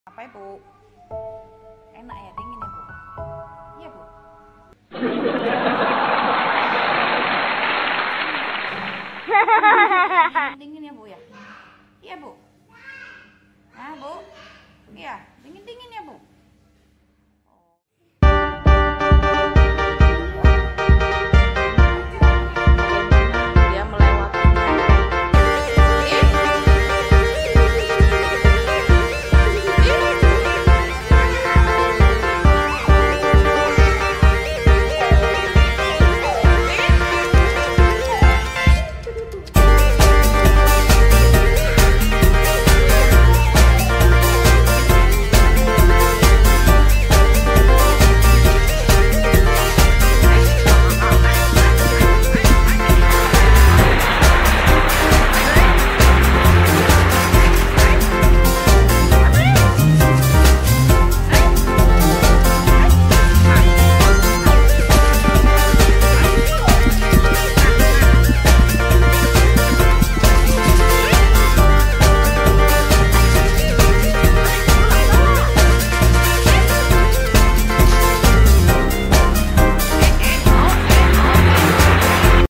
Apa ya, Bu? Enak ya, dingin ya, Bu? Iya, Bu. Dingin ya, Bu ya? Iya, Bu. Nah, Bu. Iya, dingin-dingin ya,